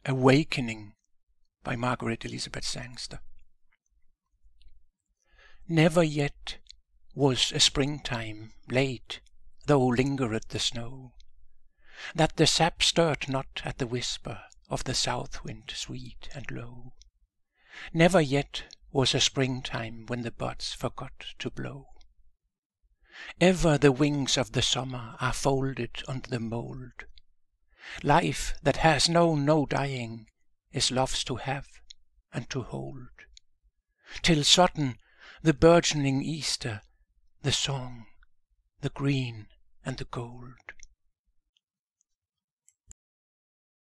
Awakening by Margaret Sangster. Never yet was a springtime late, though lingered the snow, that the sap stirred not at the whisper of the south wind sweet and low. Never yet was a springtime when the buds forgot to blow. Ever the wings of the summer are folded under the mould. Life that has known no dying is love's to have and to hold, till sudden the burgeoning Easter, the song, the green and the gold.